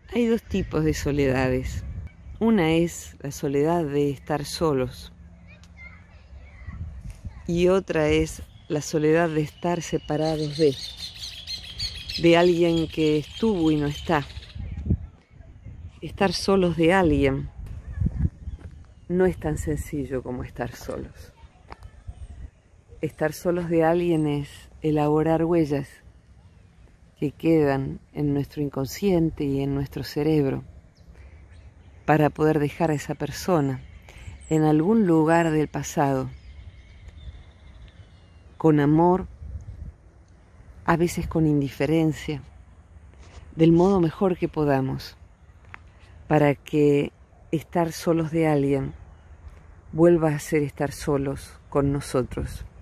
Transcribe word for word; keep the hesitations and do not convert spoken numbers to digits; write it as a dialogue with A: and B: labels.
A: Hay dos tipos de soledades. Una es la soledad de estar solos y otra es la soledad de estar separados de, de alguien que estuvo y no está. Estar solos de alguien no es tan sencillo como estar solos. Estar solos de alguien es elaborar huellas que quedan en nuestro inconsciente y en nuestro cerebro para poder dejar a esa persona en algún lugar del pasado, con amor, a veces con indiferencia, del modo mejor que podamos, para que estar solos de alguien vuelva a ser estar solos con nosotros.